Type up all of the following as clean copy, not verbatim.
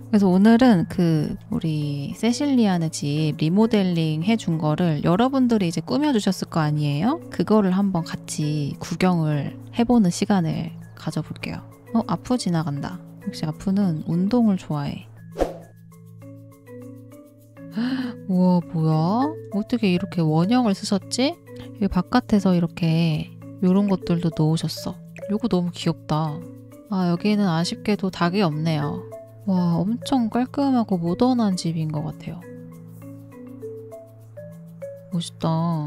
그래서 오늘은 우리 세실리아네 집 리모델링 해준 거를 여러분들이 이제 꾸며주셨을 거 아니에요? 그거를 한번 같이 구경을 해보는 시간을 가져볼게요. 아프 지나간다. 역시 아프는 운동을 좋아해. 우와, 뭐야? 어떻게 이렇게 원형을 쓰셨지? 여기 바깥에서 이렇게 요런 것들도 넣으셨어. 요거 너무 귀엽다. 아, 여기는 아쉽게도 닭이 없네요. 와, 엄청 깔끔하고 모던한 집인 것 같아요. 멋있다.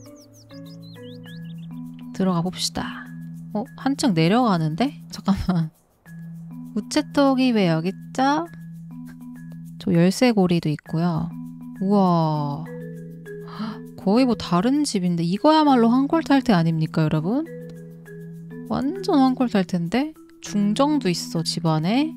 들어가 봅시다. 한층 내려가는데? 잠깐만. 우체통이 왜 여기 있죠? 저 열쇠고리도 있고요. 우와. 거의 뭐 다른 집인데 이거야말로 황골탈태 아닙니까, 여러분? 완전 황골탈태인데? 중정도 있어, 집 안에.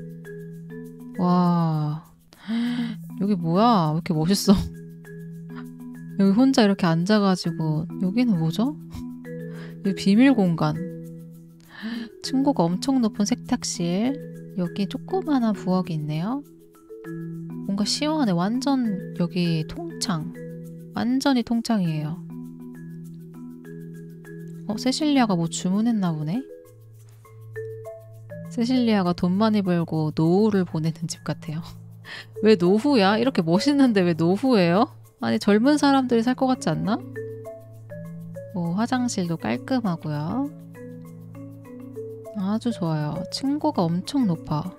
와. 여기 뭐야? 왜 이렇게 멋있어? 여기 혼자 이렇게 앉아가지고 여기는 뭐죠? 여기 비밀 공간. 층고가 엄청 높은 세탁실. 여기 조그마한 부엌이 있네요. 뭔가 시원해. 완전 여기 통창. 완전히 통창이에요. 세실리아가 뭐 주문했나 보네? 세실리아가 돈 많이 벌고 노후를 보내는 집 같아요. 왜 노후야? 이렇게 멋있는데 왜 노후예요? 아니, 젊은 사람들이 살 것 같지 않나? 화장실도 깔끔하고요. 아주 좋아요. 층고가 엄청 높아.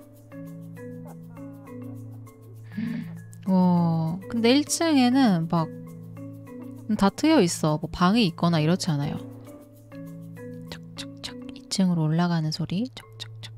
근데 1층에는 막 다 트여 있어. 뭐 방이 있거나 이렇지 않아요. 척척척 2층으로 올라가는 소리. 척척척.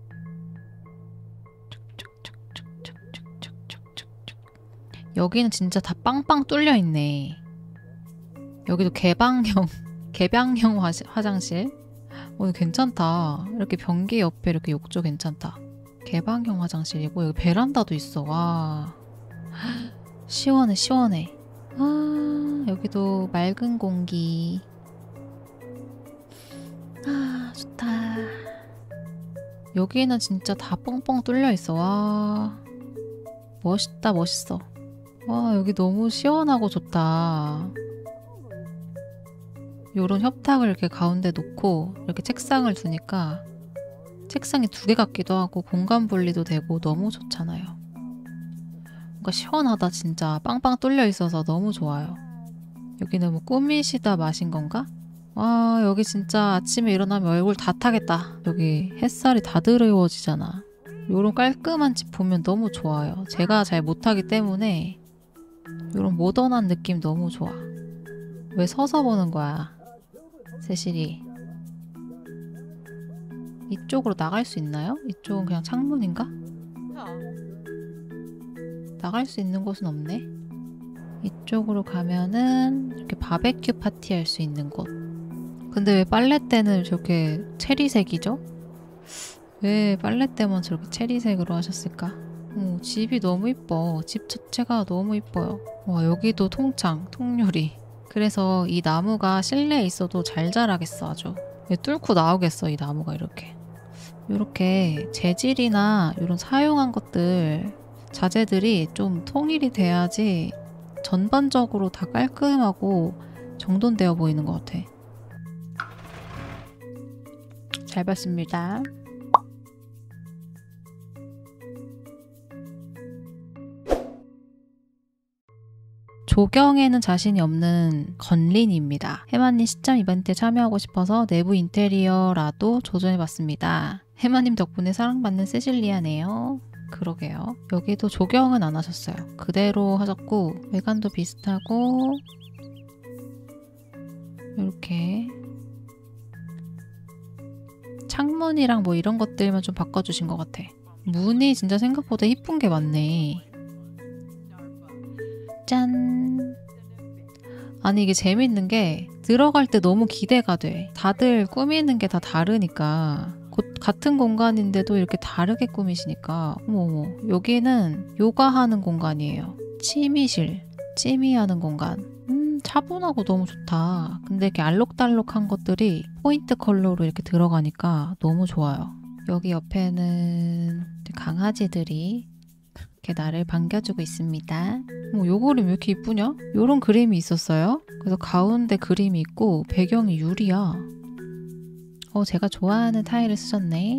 척척척척척척척척척. 여기는 진짜 다 빵빵 뚫려 있네. 여기도 개방형 화장실. 괜찮다. 이렇게 변기 옆에 이렇게 욕조 괜찮다. 개방형 화장실이고 여기 베란다도 있어. 와, 시원해 시원해. 아, 여기도 맑은 공기. 아, 좋다. 여기는 진짜 다 뻥뻥 뚫려 있어. 와, 멋있다 멋있어. 와, 여기 너무 시원하고 좋다. 요런 협탁을 이렇게 가운데 놓고 이렇게 책상을 두니까 책상이 2개 같기도 하고 공간 분리도 되고 너무 좋잖아요. 뭔가 시원하다. 진짜 빵빵 뚫려 있어서 너무 좋아요. 여기는 뭐 꾸미시다 마신 건가? 와, 여기 진짜 아침에 일어나면 얼굴 다 타겠다. 여기 햇살이 다 드리워지잖아. 요런 깔끔한 집 보면 너무 좋아요. 제가 잘 못하기 때문에 요런 모던한 느낌 너무 좋아. 왜 서서 보는 거야, 세실이? 이쪽으로 나갈 수 있나요? 이쪽은 그냥 창문인가? 나갈 수 있는 곳은 없네. 이쪽으로 가면은 이렇게 바베큐 파티 할 수 있는 곳. 근데 왜 빨랫대는 저렇게 체리색이죠? 왜 빨랫대만 저렇게 체리색으로 하셨을까? 집이 너무 이뻐. 집 자체가 너무 이뻐요. 와, 여기도 통창, 통유리. 그래서 이 나무가 실내에 있어도 잘 자라겠어. 아주 뚫고 나오겠어, 이 나무가. 이렇게 재질이나 이런 사용한 것들, 자재들이 좀 통일이 돼야지 전반적으로 다 깔끔하고 정돈되어 보이는 것 같아. 잘 봤습니다. 조경에는 자신이 없는 건린입니다. 해마님 시점 이벤트에 참여하고 싶어서 내부 인테리어라도 조정해봤습니다. 해마님 덕분에 사랑받는 세실리아네요. 그러게요. 여기도 조경은 안 하셨어요. 그대로 하셨고 외관도 비슷하고 이렇게 창문이랑 뭐 이런 것들만 좀 바꿔주신 것 같아. 문이 진짜 생각보다 이쁜 게 많네. 짠! 아니, 이게 재밌는 게 들어갈 때 너무 기대가 돼. 다들 꾸미는 게 다 다르니까. 같은 공간인데도 이렇게 다르게 꾸미시니까 어머머, 여기는 요가하는 공간이에요. 취미실, 취미하는 공간. 차분하고 너무 좋다. 근데 이렇게 알록달록한 것들이 포인트 컬러로 이렇게 들어가니까 너무 좋아요. 여기 옆에는 강아지들이 이렇게 나를 반겨주고 있습니다. 요 그림 왜 이렇게 이쁘냐? 요런 그림이 있었어요. 그래서 가운데 그림이 있고 배경이 유리야. 제가 좋아하는 타일을 쓰셨네.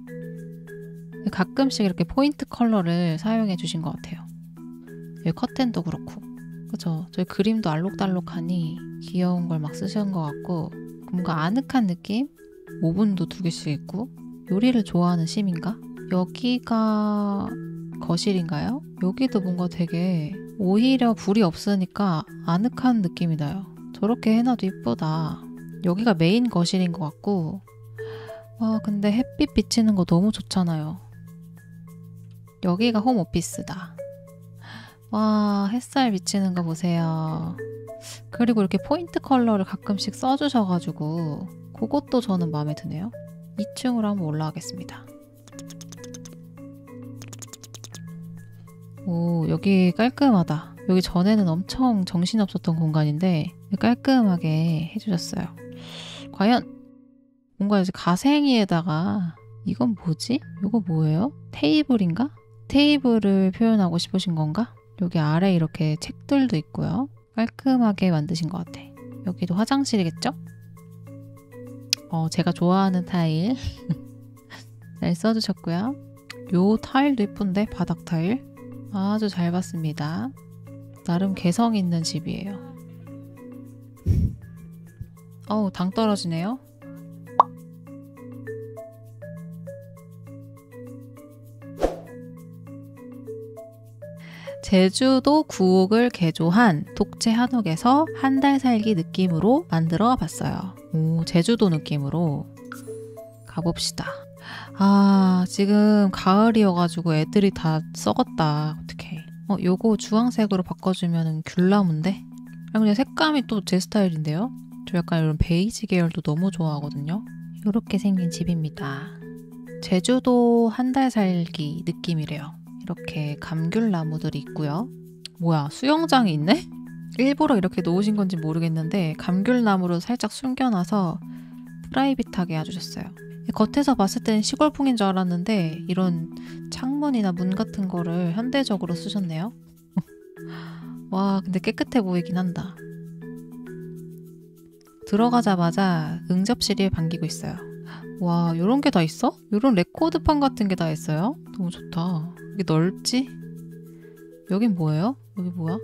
가끔씩 이렇게 포인트 컬러를 사용해 주신 것 같아요. 여기 커튼도 그렇고. 그죠? 저희 그림도 알록달록하니 귀여운 걸 막 쓰신 것 같고, 뭔가 아늑한 느낌? 오븐도 2개씩 있고. 요리를 좋아하는 심인가? 여기가 거실인가요? 여기도 뭔가 되게 오히려 불이 없으니까 아늑한 느낌이 나요. 저렇게 해놔도 이쁘다. 여기가 메인 거실인 것 같고, 와 근데 햇빛 비치는 거 너무 좋잖아요. 여기가 홈 오피스다. 와 햇살 비치는 거 보세요. 그리고 이렇게 포인트 컬러를 가끔씩 써주셔가지고 그것도 저는 마음에 드네요. 2층으로 한번 올라가겠습니다. 오 여기 깔끔하다. 여기 전에는 엄청 정신없었던 공간인데 깔끔하게 해주셨어요. 과연 뭔가 이제 가생이에다가 이건 뭐지? 이거 뭐예요? 테이블인가? 테이블을 표현하고 싶으신 건가? 여기 아래 이렇게 책들도 있고요. 깔끔하게 만드신 것 같아. 여기도 화장실이겠죠? 제가 좋아하는 타일 잘 써주셨고요. 요 타일도 예쁜데? 바닥 타일 아주 잘 봤습니다. 나름 개성 있는 집이에요. 당 떨어지네요. 제주도 구옥을 개조한 독채 한옥에서 한 달 살기 느낌으로 만들어 봤어요. 오, 제주도 느낌으로 가봅시다. 지금 가을이어가지고 애들이 다 썩었다. 어떡해. 요거 주황색으로 바꿔주면 귤나무인데? 그냥 색감이 또 제 스타일인데요? 저 약간 이런 베이지 계열도 너무 좋아하거든요. 이렇게 생긴 집입니다. 제주도 한 달 살기 느낌이래요. 이렇게 감귤나무들이 있고요. 뭐야 수영장이 있네? 일부러 이렇게 놓으신 건지 모르겠는데 감귤나무로 살짝 숨겨놔서 프라이빗하게 해주셨어요. 겉에서 봤을 땐 시골풍인 줄 알았는데 이런 창문이나 문 같은 거를 현대적으로 쓰셨네요. 와 근데 깨끗해 보이긴 한다. 들어가자마자 응접실이 반기고 있어요. 와 요런 게 다 있어? 요런 레코드판 같은 게 다 있어요? 너무 좋다. 이게 넓지? 여긴 뭐예요? 여기 뭐야?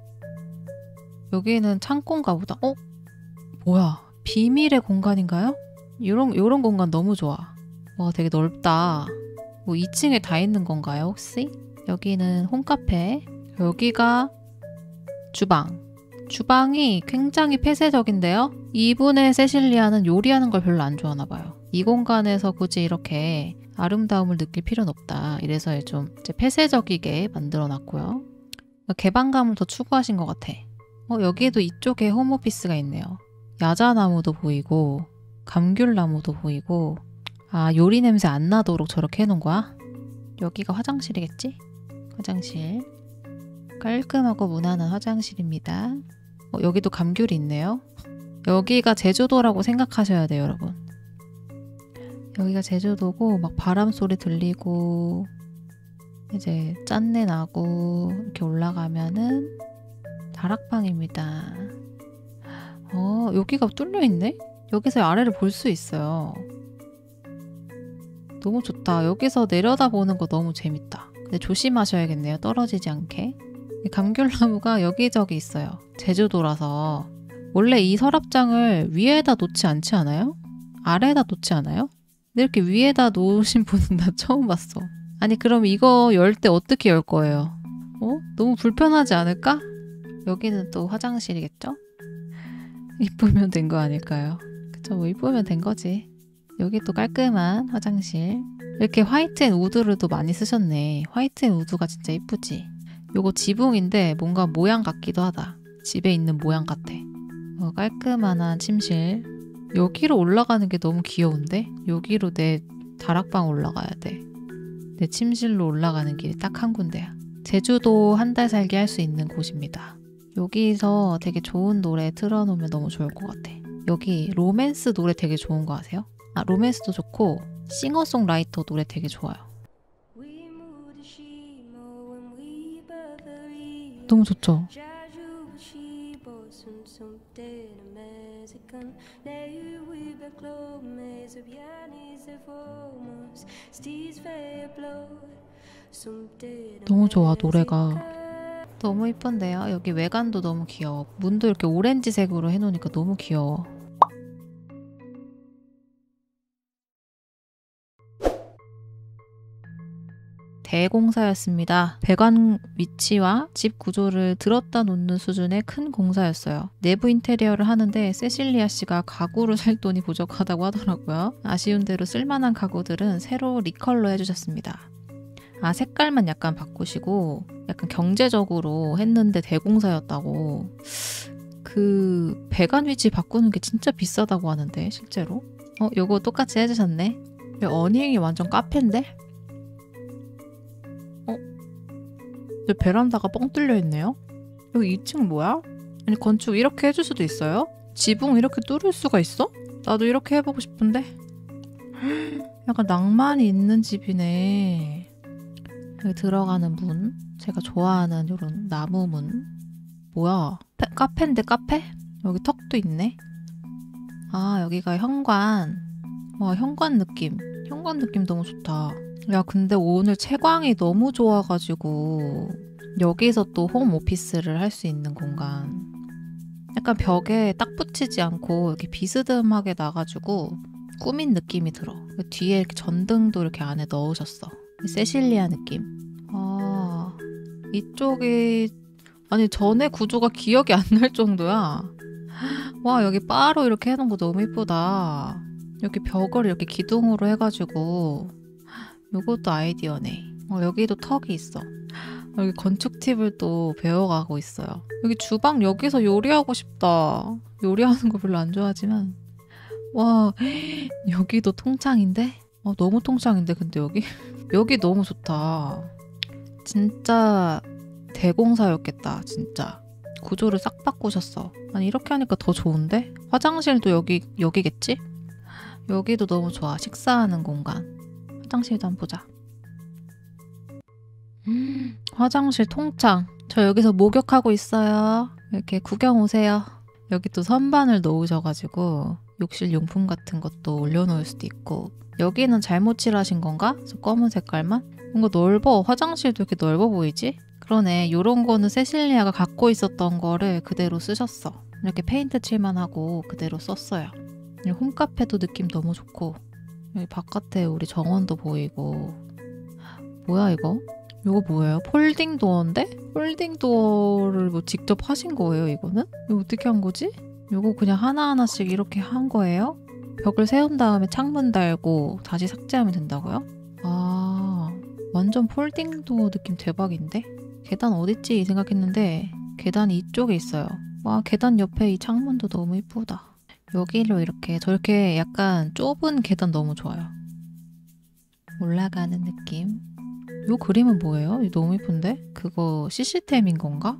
여기는 창고인가 보다. 뭐야? 비밀의 공간인가요? 요런 공간 너무 좋아. 와 되게 넓다. 뭐 2층에 다 있는 건가요 혹시? 여기는 홈카페. 여기가 주방. 주방이 굉장히 폐쇄적인데요. 이분의 세실리아는 요리하는 걸 별로 안 좋아하나 봐요. 이 공간에서 굳이 이렇게 아름다움을 느낄 필요는 없다. 이래서 좀 이제 폐쇄적이게 만들어 놨고요. 개방감을 더 추구하신 것 같아. 여기에도 이쪽에 홈오피스가 있네요. 야자나무도 보이고 감귤나무도 보이고 요리 냄새 안 나도록 저렇게 해놓은 거야? 여기가 화장실이겠지? 화장실. 깔끔하고 무난한 화장실입니다. 여기도 감귤이 있네요. 여기가 제주도라고 생각하셔야 돼요, 여러분. 여기가 제주도고 막 바람 소리 들리고 이제 짠내 나고 이렇게 올라가면은 다락방입니다. 여기가 뚫려 있네? 여기서 아래를 볼 수 있어요. 너무 좋다. 여기서 내려다보는 거 너무 재밌다. 근데 조심하셔야겠네요. 떨어지지 않게. 감귤나무가 여기저기 있어요. 제주도라서. 원래 이 서랍장을 위에다 놓지 않지 않아요? 아래에다 놓지 않아요? 근데 이렇게 위에다 놓으신 분은 나 처음 봤어. 아니 그럼 이거 열 때 어떻게 열 거예요? 너무 불편하지 않을까? 여기는 또 화장실이겠죠? 이쁘면 된 거 아닐까요? 그쵸, 뭐 이쁘면 된 거지. 여기 또 깔끔한 화장실. 이렇게 화이트 앤 우드를 또 많이 쓰셨네. 화이트 앤 우드가 진짜 이쁘지? 요거 지붕인데 뭔가 모양 같기도 하다. 집에 있는 모양 같아. 깔끔한 침실. 여기로 올라가는 게 너무 귀여운데? 여기로 내 다락방 올라가야 돼. 내 침실로 올라가는 길이 딱 한 군데야. 제주도 한 달 살기 할 수 있는 곳입니다. 여기서 되게 좋은 노래 틀어놓으면 너무 좋을 것 같아. 여기 로맨스 노래 되게 좋은 거 아세요? 로맨스도 좋고 싱어송라이터 노래 되게 좋아요. 너무 좋죠? 너무 좋아, 노래가. 너무 이쁜데요? 여기 외관도 너무 귀여워. 문도 이렇게 오렌지색으로 해놓으니까 너무 귀여워. 대공사였습니다. 배관 위치와 집 구조를 들었다 놓는 수준의 큰 공사였어요. 내부 인테리어를 하는데 세실리아 씨가 가구를 살 돈이 부족하다고 하더라고요. 아쉬운 대로 쓸만한 가구들은 새로 리컬러 해주셨습니다. 아, 색깔만 약간 바꾸시고 약간 경제적으로 했는데 대공사였다고. 그 배관 위치 바꾸는 게 진짜 비싸다고 하는데 실제로. 요거 똑같이 해주셨네. 어닝이 완전 카페인데? 베란다가 뻥 뚫려 있네요. 여기 2층 뭐야? 아니 건축 이렇게 해줄 수도 있어요? 지붕 이렇게 뚫을 수가 있어? 나도 이렇게 해보고 싶은데. 약간 낭만이 있는 집이네. 여기 들어가는 문, 제가 좋아하는 이런 나무 문. 뭐야? 카페인데 카페? 여기 턱도 있네. 아, 여기가 현관. 와, 현관 느낌 너무 좋다. 야, 근데 오늘 채광이 너무 좋아가지고 여기서 또 홈 오피스를 할 수 있는 공간. 약간 벽에 딱 붙이지 않고 이렇게 비스듬하게 나가지고 꾸민 느낌이 들어. 뒤에 이렇게 전등도 이렇게 안에 넣으셨어. 세실리아 느낌. 아, 이쪽이 아니 전에 구조가 기억이 안 날 정도야. 와, 여기 바로 이렇게 해놓은 거 너무 이쁘다. 여기 벽을 이렇게 기둥으로 해가지고 요것도 아이디어네. 여기도 턱이 있어. 여기 건축 팁을 또 배워가고 있어요. 여기 주방 여기서 요리하고 싶다. 요리하는 거 별로 안 좋아하지만. 와, 여기도 통창인데? 너무 통창인데 근데 여기? 여기 너무 좋다. 진짜 대공사였겠다. 진짜. 구조를 싹 바꾸셨어. 아니 이렇게 하니까 더 좋은데? 화장실도 여기겠지? 여기도 너무 좋아. 식사하는 공간. 화장실도 한번 보자. 화장실 통창. 저 여기서 목욕하고 있어요. 이렇게 구경 오세요. 여기 또 선반을 놓으셔가지고 욕실 용품 같은 것도 올려놓을 수도 있고. 여기는 잘못 칠하신 건가? 저 검은 색깔만? 뭔가 넓어. 화장실도 이렇게 넓어 보이지? 그러네. 요런 거는 세실리아가 갖고 있었던 거를 그대로 쓰셨어. 이렇게 페인트 칠만 하고 그대로 썼어요. 홈카페도 느낌 너무 좋고. 여기 바깥에 우리 정원도 보이고. 뭐야 이거? 이거 뭐예요? 폴딩 도어인데? 폴딩 도어를 뭐 직접 하신 거예요 이거는? 이거 어떻게 한 거지? 이거 그냥 하나하나씩 이렇게 한 거예요? 벽을 세운 다음에 창문 달고 다시 삭제하면 된다고요? 아, 완전 폴딩 도어 느낌 대박인데? 계단 어딨지 생각했는데 계단이 이쪽에 있어요. 와, 계단 옆에 이 창문도 너무 이쁘다. 여기로 이렇게 저렇게 약간 좁은 계단 너무 좋아요. 올라가는 느낌. 요 그림은 뭐예요? 이거 너무 예쁜데? 그거 시스템인 건가?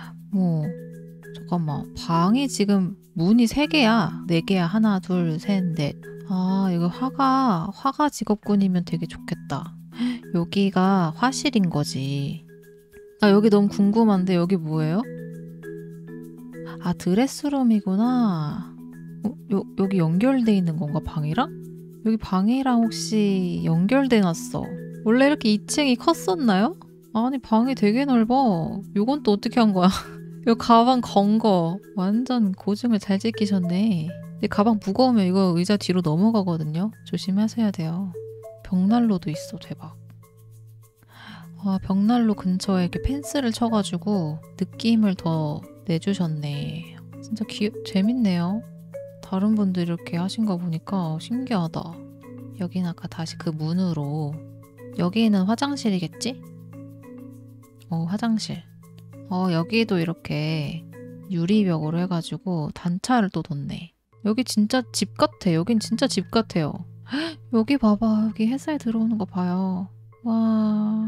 잠깐만. 방이 지금 문이 3개야. 4개야. 하나, 둘, 셋, 넷. 아, 이거 화가 직업군이면 되게 좋겠다. 여기가 화실인 거지. 나 여기 너무 궁금한데 여기 뭐예요? 아, 드레스룸이구나. 여기 연결돼 있는 건가, 방이랑? 여기 방이랑 혹시 연결돼 놨어. 원래 이렇게 2층이 컸었나요? 아니, 방이 되게 넓어. 이건 또 어떻게 한 거야? 이 가방 건 거 완전 고증을 잘 지키셨네. 근데 가방 무거우면 이거 의자 뒤로 넘어가거든요. 조심하셔야 돼요. 벽난로도 있어. 대박. 아, 벽난로 근처에 이렇게 펜스를 쳐가지고 느낌을 더 내주셨네. 진짜 재밌네요. 다른 분들이 이렇게 하신 거 보니까 신기하다. 여긴 아까 다시 그 문으로. 여기는 화장실이겠지? 화장실. 여기도 이렇게 유리벽으로 해가지고 단차를 또 뒀네. 여기 진짜 집 같아. 여긴 진짜 집 같아요. 헉, 여기 봐봐. 여기 햇살 들어오는 거 봐요. 와.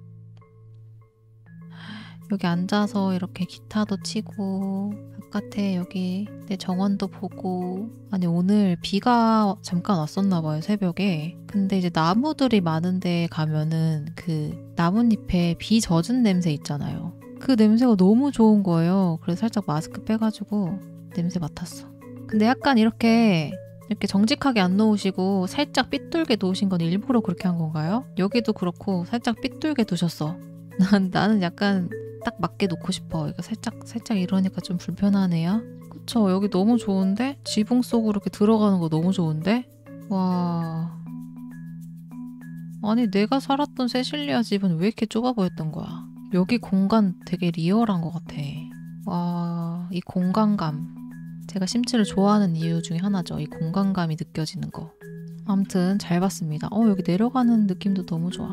여기 앉아서 이렇게 기타도 치고 바깥에 여기 내 정원도 보고. 아니 오늘 비가 잠깐 왔었나 봐요, 새벽에. 근데 이제 나무들이 많은 데 가면은 그 나뭇잎에 비 젖은 냄새 있잖아요. 그 냄새가 너무 좋은 거예요. 그래서 살짝 마스크 빼가지고 냄새 맡았어. 근데 약간 이렇게 정직하게 안 놓으시고 살짝 삐뚤게 놓으신 건 일부러 그렇게 한 건가요? 여기도 그렇고 살짝 삐뚤게 두셨어. 나는 약간 딱 맞게 놓고 싶어. 이거 살짝 이러니까 좀 불편하네요. 그쵸? 여기 너무 좋은데? 지붕 속으로 이렇게 들어가는 거 너무 좋은데? 와... 아니 내가 살았던 세실리아 집은 왜 이렇게 좁아 보였던 거야? 여기 공간 되게 리얼한 것 같아. 와... 이 공간감. 제가 심츠를 좋아하는 이유 중에 하나죠. 이 공간감이 느껴지는 거. 아무튼 잘 봤습니다. 여기 내려가는 느낌도 너무 좋아.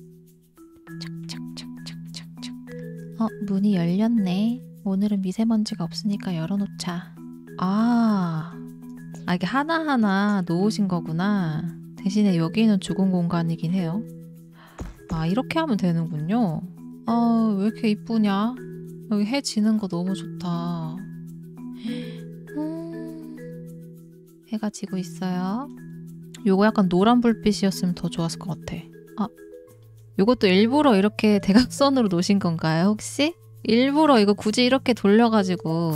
착착착착착착. 문이 열렸네. 오늘은 미세먼지가 없으니까 열어놓자. 이게 하나하나 놓으신 거구나. 대신에 여기는 죽은 공간이긴 해요. 이렇게 하면 되는군요. 왜 이렇게 이쁘냐? 여기 해 지는 거 너무 좋다. 해가 지고 있어요. 요거 약간 노란 불빛이었으면 더 좋았을 것 같아. 요것도 일부러 이렇게 대각선으로 놓으신 건가요, 혹시? 일부러 이거 굳이 이렇게 돌려가지고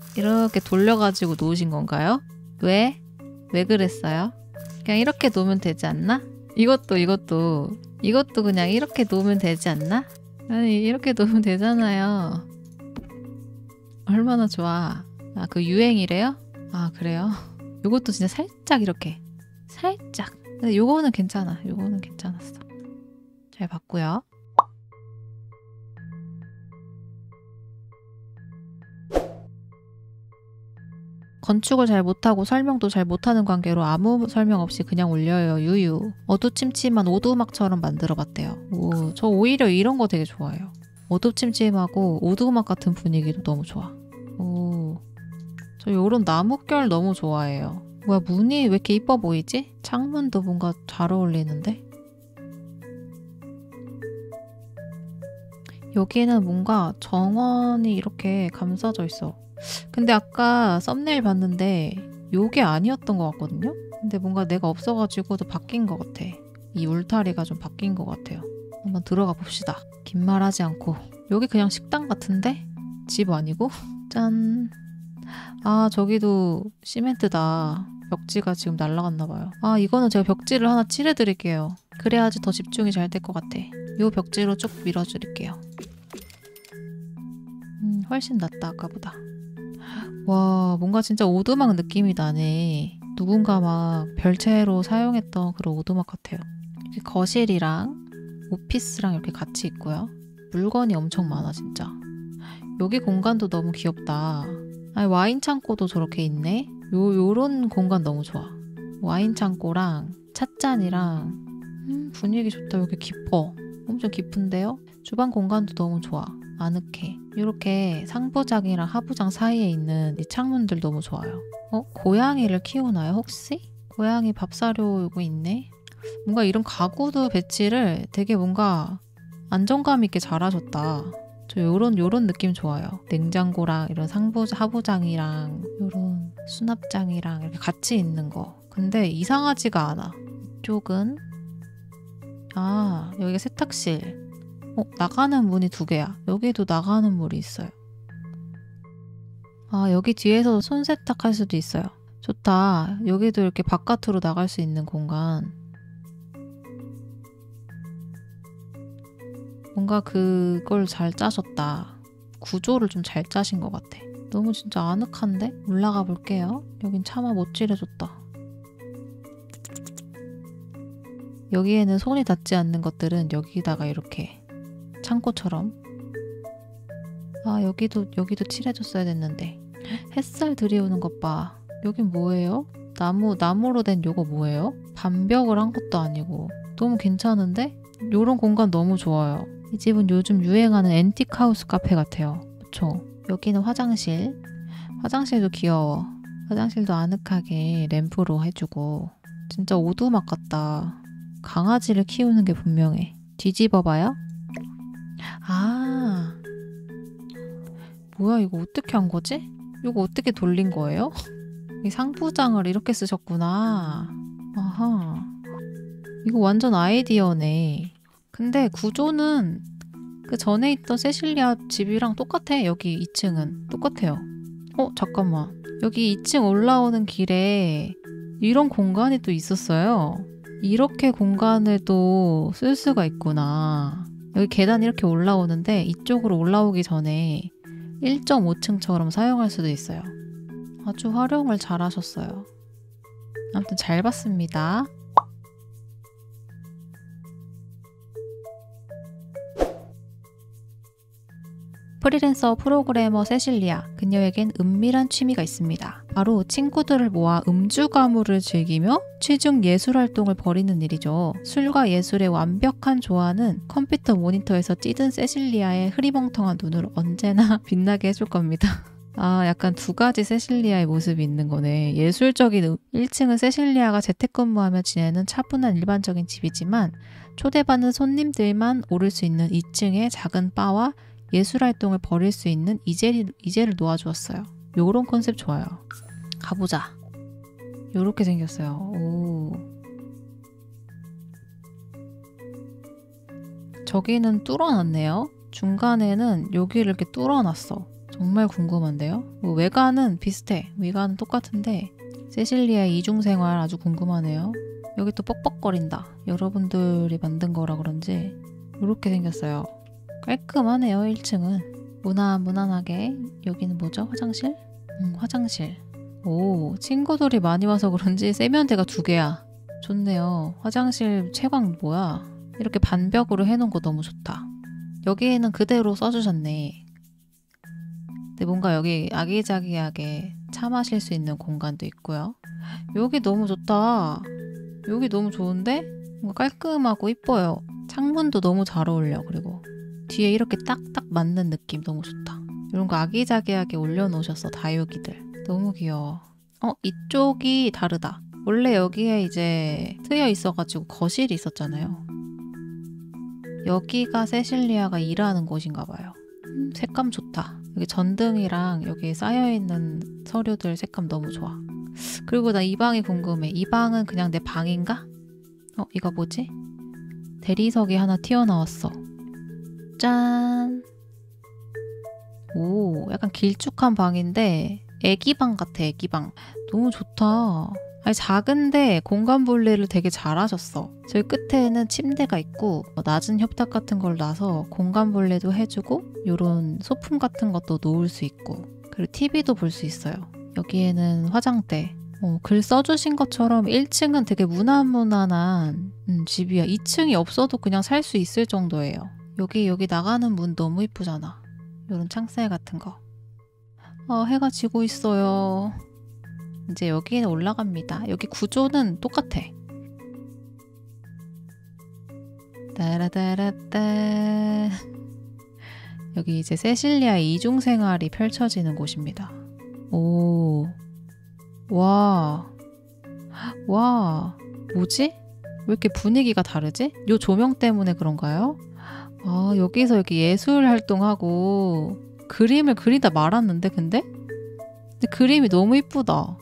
놓으신 건가요? 왜? 왜 그랬어요? 그냥 이렇게 놓으면 되지 않나? 이것도 그냥 이렇게 놓으면 되지 않나? 아니 이렇게 놓으면 되잖아요. 얼마나 좋아. 그 유행이래요? 그래요? 요것도 진짜 살짝 이렇게 살짝. 근데 요거는 괜찮아. 요거는 괜찮았어. 잘 봤고요. 건축을 잘 못하고 설명도 잘 못하는 관계로 아무 설명 없이 그냥 올려요. 유유. 어두침침한 오두막처럼 만들어봤대요. 저 오히려 이런 거 되게 좋아해요. 어두침침하고 오두막 같은 분위기도 너무 좋아. 저 요런 나뭇결 너무 좋아해요. 뭐야, 문이 왜 이렇게 이뻐 보이지? 창문도 뭔가 잘 어울리는데? 여기는 뭔가 정원이 이렇게 감싸져 있어. 근데 아까 썸네일 봤는데 요게 아니었던 것 같거든요? 근데 뭔가 내가 없어가지고 또 바뀐 것 같아. 이 울타리가 좀 바뀐 것 같아요. 한번 들어가 봅시다. 긴 말하지 않고. 여기 그냥 식당 같은데? 집 아니고? 짠. 저기도 시멘트다. 벽지가 지금 날라갔나봐요. 이거는 제가 벽지를 하나 칠해드릴게요. 그래야지 더 집중이 잘 될 것 같아. 요 벽지로 쭉 밀어드릴게요. 훨씬 낫다 아까보다. 와, 뭔가 진짜 오두막 느낌이 나네. 누군가 막 별채로 사용했던 그런 오두막 같아요. 이렇게 거실이랑 오피스랑 이렇게 같이 있고요. 물건이 엄청 많아 진짜. 여기 공간도 너무 귀엽다. 와인 창고도 저렇게 있네. 요런 공간 너무 좋아. 와인 창고랑 찻잔이랑 분위기 좋다. 여기 깊어. 엄청 깊은데요? 주방 공간도 너무 좋아. 아늑해. 이렇게 상부장이랑 하부장 사이에 있는 이 창문들 너무 좋아요. 고양이를 키우나요 혹시? 고양이 밥 사료 이거 있네? 뭔가 이런 가구도 배치를 되게 뭔가 안정감 있게 잘하셨다. 저 요런 느낌 좋아요. 냉장고랑 이런 하부장이랑 요런 수납장이랑 이렇게 같이 있는 거. 근데 이상하지가 않아. 이쪽은 여기가 세탁실. 나가는 문이 2개야. 여기도 나가는 문이 있어요. 여기 뒤에서 손 세탁할 수도 있어요. 좋다. 여기도 이렇게 바깥으로 나갈 수 있는 공간. 뭔가 그걸 잘 짜셨다. 구조를 좀 잘 짜신 것 같아. 너무 진짜 아늑한데? 올라가 볼게요. 여긴 차마 못 칠해줬다. 여기에는 손이 닿지 않는 것들은 여기다가 이렇게 창고처럼. 여기도 칠해줬어야 됐는데. 햇살 들이오는 것 봐. 여긴 뭐예요? 나무로 된 요거 뭐예요? 반벽을 한 것도 아니고. 너무 괜찮은데? 요런 공간 너무 좋아요. 이 집은 요즘 유행하는 앤틱 하우스 카페 같아요. 그쵸? 여기는 화장실. 화장실도 귀여워. 화장실도 아늑하게 램프로 해주고. 진짜 오두막 같다. 강아지를 키우는 게 분명해. 뒤집어봐요. 뭐야 이거 어떻게 한 거지? 이거 어떻게 돌린 거예요? 이 상부장을 이렇게 쓰셨구나. 아하. 이거 완전 아이디어네. 근데 구조는 그 전에 있던 세실리아 집이랑 똑같아. 여기 2층은 똑같아요. 잠깐만. 여기 2층 올라오는 길에 이런 공간이 또 있었어요. 이렇게 공간을 또 쓸 수가 있구나. 여기 계단 이렇게 올라오는데 이쪽으로 올라오기 전에 1.5층처럼 사용할 수도 있어요. 아주 활용을 잘 하셨어요. 아무튼 잘 봤습니다. 프리랜서 프로그래머 세실리아. 그녀에겐 은밀한 취미가 있습니다. 바로 친구들을 모아 음주 가무를 즐기며 취중 예술 활동을 벌이는 일이죠. 술과 예술의 완벽한 조화는 컴퓨터 모니터에서 찌든 세실리아의 흐리멍텅한 눈을 언제나 빛나게 해줄 겁니다. 약간 두 가지 세실리아의 모습이 있는 거네. 예술적인 1층은 세실리아가 재택근무하며 지내는 차분한 일반적인 집이지만 초대받는 손님들만 오를 수 있는 2층의 작은 바와 예술활동을 벌일 수 있는 이젤을 놓아주었어요. 요런 컨셉 좋아요. 가보자. 요렇게 생겼어요. 오. 저기는 뚫어놨네요. 중간에는 여기를 이렇게 뚫어놨어. 정말 궁금한데요? 외관은 비슷해. 외관은 똑같은데 세실리아의 이중생활 아주 궁금하네요. 여기 또 뻑뻑거린다. 여러분들이 만든 거라 그런지 요렇게 생겼어요. 깔끔하네요. 1층은 무난하게. 여기는 뭐죠? 화장실? 화장실. 오, 친구들이 많이 와서 그런지 세면대가 2개야. 좋네요. 화장실 채광 뭐야? 이렇게 반벽으로 해놓은 거 너무 좋다. 여기에는 그대로 써주셨네. 근데 뭔가 여기 아기자기하게 차 마실 수 있는 공간도 있고요. 여기 너무 좋다. 여기 너무 좋은데? 뭔가 깔끔하고 이뻐요. 창문도 너무 잘 어울려. 그리고 뒤에 이렇게 딱딱 맞는 느낌 너무 좋다. 이런 거 아기자기하게 올려놓으셨어. 다육이들. 너무 귀여워. 이쪽이 다르다. 원래 여기에 이제 트여 있어가지고 거실이 있었잖아요. 여기가 세실리아가 일하는 곳인가 봐요. 색감 좋다. 여기 전등이랑 여기 쌓여있는 서류들 색감 너무 좋아. 그리고 나 이 방이 궁금해. 이 방은 그냥 내 방인가? 이거 뭐지? 대리석이 하나 튀어나왔어. 짠! 오, 약간 길쭉한 방인데 애기방 같아. 애기방. 너무 좋다. 아니, 작은데 공간 분리를 되게 잘하셨어. 저희 끝에는 침대가 있고 낮은 협탁 같은 걸 놔서 공간 분리도 해주고 요런 소품 같은 것도 놓을 수 있고 그리고 TV도 볼 수 있어요. 여기에는 화장대. 글 써주신 것처럼 1층은 되게 무난무난한 집이야. 2층이 없어도 그냥 살 수 있을 정도예요. 여기 나가는 문 너무 이쁘잖아. 요런 창살 같은 거. 해가 지고 있어요. 이제 여기에 올라갑니다. 여기 구조는 똑같아. 따라따라따. 여기 이제 세실리아의 이중생활이 펼쳐지는 곳입니다. 오. 와. 뭐지? 왜 이렇게 분위기가 다르지? 요 조명 때문에 그런가요? 여기서 이렇게 예술 활동하고 그림을 그리다 말았는데 근데 그림이 너무 이쁘다.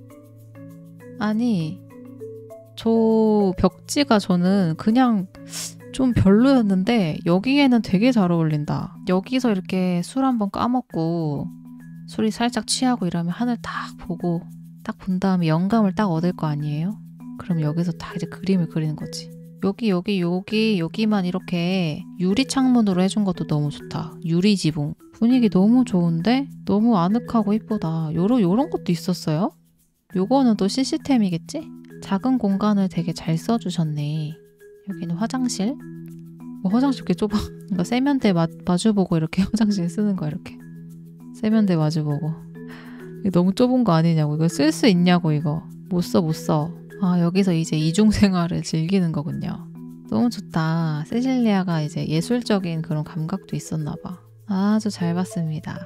아니 저 벽지가 저는 그냥 좀 별로였는데 여기에는 되게 잘 어울린다. 여기서 이렇게 술 한번 까먹고 술이 살짝 취하고 이러면 하늘 딱 보고 딱 본 다음에 영감을 딱 얻을 거 아니에요? 그럼 여기서 다 이제 그림을 그리는 거지. 여기만 이렇게 유리 창문으로 해준 것도 너무 좋다. 유리 지붕. 분위기 너무 좋은데? 너무 아늑하고 이쁘다. 요런 것도 있었어요? 요거는 또 시스템이겠지? 작은 공간을 되게 잘 써주셨네. 여기는 화장실. 화장실 이렇게 좁아. 그러니까 세면대 마주보고 이렇게 화장실 쓰는 거야. 이렇게. 세면대 마주보고. 이거 너무 좁은 거 아니냐고. 이거 쓸 수 있냐고 이거. 못 써. 여기서 이제 이중생활을 즐기는 거군요. 너무 좋다. 세실리아가 이제 예술적인 그런 감각도 있었나 봐. 아주 잘 봤습니다.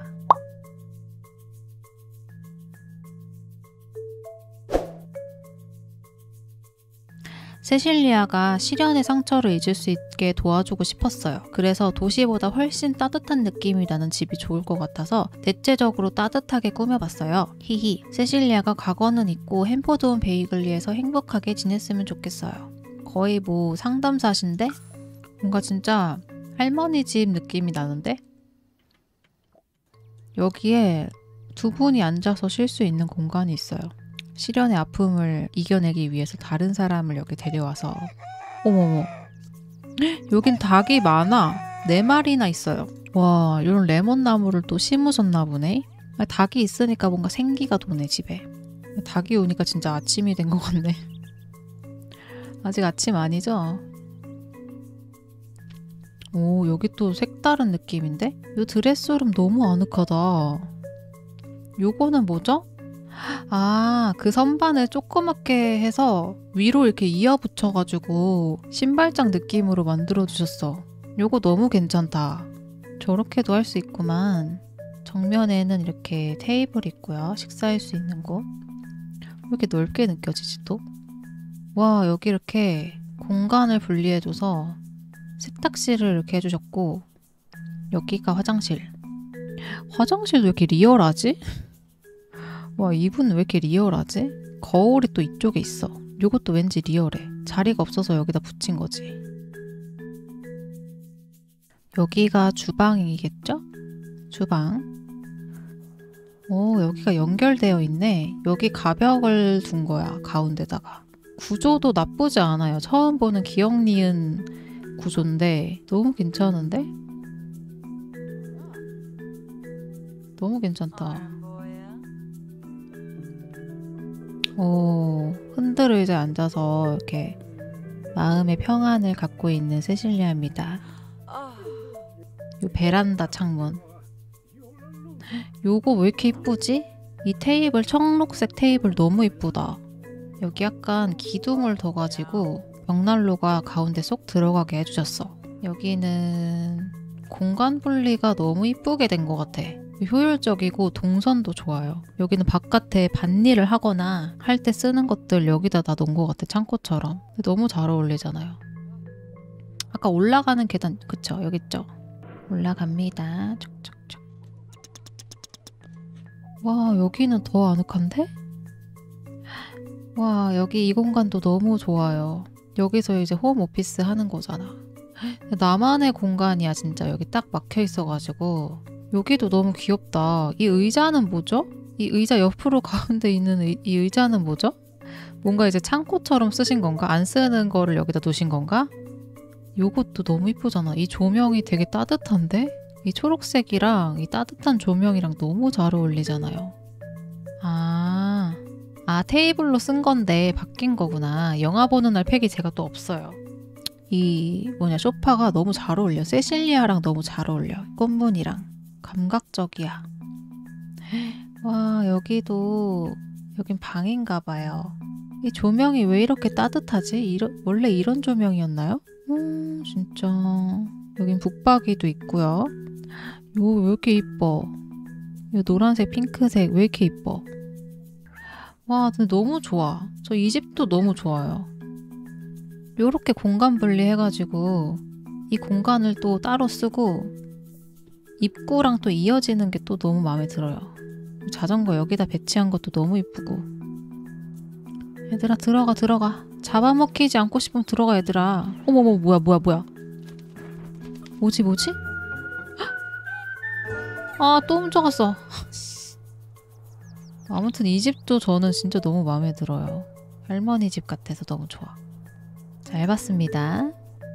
세실리아가 시련의 상처를 잊을 수 있게 도와주고 싶었어요. 그래서 도시보다 훨씬 따뜻한 느낌이 나는 집이 좋을 것 같아서 대체적으로 따뜻하게 꾸며봤어요. 히히. 세실리아가 과거는 있고 햄포드온 베이글리에서 행복하게 지냈으면 좋겠어요. 거의 뭐 상담사신데? 뭔가 진짜 할머니 집 느낌이 나는데? 여기에 두 분이 앉아서 쉴 수 있는 공간이 있어요. 시련의 아픔을 이겨내기 위해서 다른 사람을 여기 데려와서. 어머머, 여긴 닭이 많아. 4마리나 있어요. 와, 이런 레몬나무를 또 심으셨나 보네. 닭이 있으니까 뭔가 생기가 도네, 집에. 닭이 오니까 진짜 아침이 된 것 같네. 아직 아침 아니죠? 오, 여기 또 색다른 느낌인데? 이 드레스룸 너무 아늑하다. 요거는 뭐죠? 아, 그 선반을 조그맣게 해서 위로 이렇게 이어 붙여가지고 신발장 느낌으로 만들어주셨어. 요거 너무 괜찮다. 저렇게도 할 수 있구만. 정면에는 이렇게 테이블 있고요. 식사할 수 있는 곳. 왜 이렇게 넓게 느껴지지 또? 와, 여기 이렇게 공간을 분리해줘서 세탁실을 이렇게 해주셨고, 여기가 화장실. 화장실도 왜 이렇게 리얼하지? 와, 이분 왜 이렇게 리얼하지? 거울이 또 이쪽에 있어. 요것도 왠지 리얼해. 자리가 없어서 여기다 붙인 거지. 여기가 주방이겠죠? 주방. 오, 여기가 연결되어 있네. 여기 가벽을 둔 거야, 가운데다가. 구조도 나쁘지 않아요. 처음 보는 기억 니은 구조인데 너무 괜찮은데? 너무 괜찮다. 오, 흔들 의자에 앉아서 이렇게 마음의 평안을 갖고 있는 세실리아입니다. 요 베란다 창문. 요거 왜 이렇게 이쁘지? 이 테이블, 청록색 테이블 너무 이쁘다. 여기 약간 기둥을 둬가지고 벽난로가 가운데 쏙 들어가게 해주셨어. 여기는 공간 분리가 너무 이쁘게 된 것 같아. 효율적이고 동선도 좋아요. 여기는 바깥에 밭일을 하거나 할 때 쓰는 것들 여기다 다 놓은 것 같아. 창고처럼. 너무 잘 어울리잖아요. 아까 올라가는 계단, 그쵸? 여기 있죠? 올라갑니다. 쭉쭉쭉. 와, 여기는 더 아늑한데? 와, 여기 이 공간도 너무 좋아요. 여기서 이제 홈오피스 하는 거잖아. 나만의 공간이야, 진짜. 여기 딱 막혀 있어가지고. 여기도 너무 귀엽다. 이 의자는 뭐죠? 이 의자 옆으로 가운데 있는 이 의자는 뭐죠? 뭔가 이제 창고처럼 쓰신 건가? 안 쓰는 거를 여기다 두신 건가? 요것도 너무 이쁘잖아. 이 조명이 되게 따뜻한데? 이 초록색이랑 이 따뜻한 조명이랑 너무 잘 어울리잖아요. 아, 테이블로 쓴 건데 바뀐 거구나. 영화 보는 날 팩이 제가 또 없어요. 이 소파가 너무 잘 어울려. 세실리아랑 너무 잘 어울려. 꽃무늬랑. 감각적이야. 와, 여긴 방인가 봐요. 이 조명이 왜 이렇게 따뜻하지? 원래 이런 조명이었나요? 진짜. 여긴 북박이도 있고요. 왜 이렇게 이뻐? 이 노란색, 핑크색 왜 이렇게 이뻐? 와, 근데 너무 좋아. 저 이 집도 너무 좋아요. 요렇게 공간 분리해가지고 이 공간을 또 따로 쓰고 입구랑 또 이어지는 게 또 너무 마음에 들어요. 자전거 여기다 배치한 것도 너무 이쁘고. 얘들아, 들어가. 잡아먹히지 않고 싶으면 들어가, 얘들아. 어머머, 뭐야. 뭐지? 아, 또 훔쳐갔어. 아무튼 이 집도 저는 진짜 너무 마음에 들어요. 할머니 집 같아서 너무 좋아. 잘 봤습니다.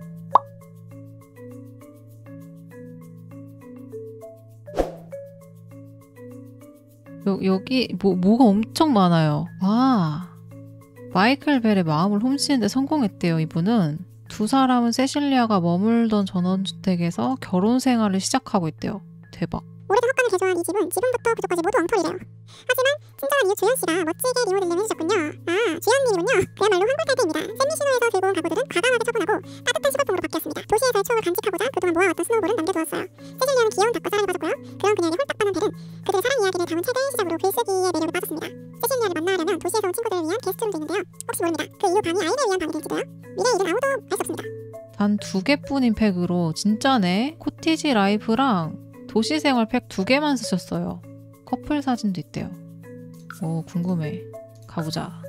여기 뭐가 엄청 많아요. 와, 마이클 벨의 마음을 훔치는데 성공했대요. 이분은. 두 사람은 세실리아가 머물던 전원주택에서 결혼 생활을 시작하고 있대요. 대박. 오래된 헛간을 개조한 이 집은 지붕부터 부두까지 모두 엉터리래요. 하지만 친절한 이웃 주연씨가 멋지게 리모델링을 해주셨군요. 아, 주연님이군요. 그야말로 황홀탈퇴입니다. 샌미시노에서 들고 온 가구들은 과감하게 처분하고 따뜻한 시골풍으로 바뀌었습니다. 도시에서의 추억을 간직하고자 그동안 모아왔던 스노우볼은 남겨두었어요. 세실리아는 귀여운 닭과 사랑에 빠졌고요. 그런 그녀에게 홀딱 반한 벨은 그들의 사랑 이야기를 담은 책의 시작으로 글쓰기의 매력에 빠졌습니다. 세실리아를 만나려면 도시에서 온 친구들을 위한 게스트룸도 있는데요. 혹시 모릅니다. 그 이후 방이 아이를 위한 방이 될지도요. 미래의 일은 아무도 알 수 없습니다. 단 2개뿐인 팩으로 진짜네. 코티지 라이프랑 도시생활 팩 2개만 쓰셨어요. 커플 사진도 있대요. 오, 궁금해. 가보자.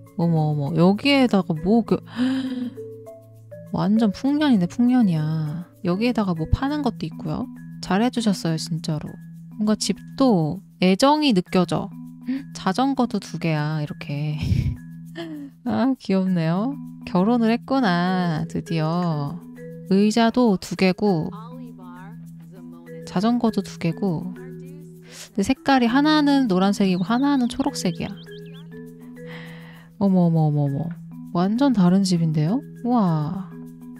어머, 여기에다가 완전 풍년이네, 풍년이야. 여기에다가 뭐 파는 것도 있고요. 잘해주셨어요, 진짜로. 뭔가 집도 애정이 느껴져. 자전거도 2개야, 이렇게. 아, 귀엽네요. 결혼을 했구나, 드디어. 의자도 2개고, 자전거도 2개고, 근데 색깔이 하나는 노란색이고 하나는 초록색이야. 어머어머어머머. 완전 다른 집인데요? 우와.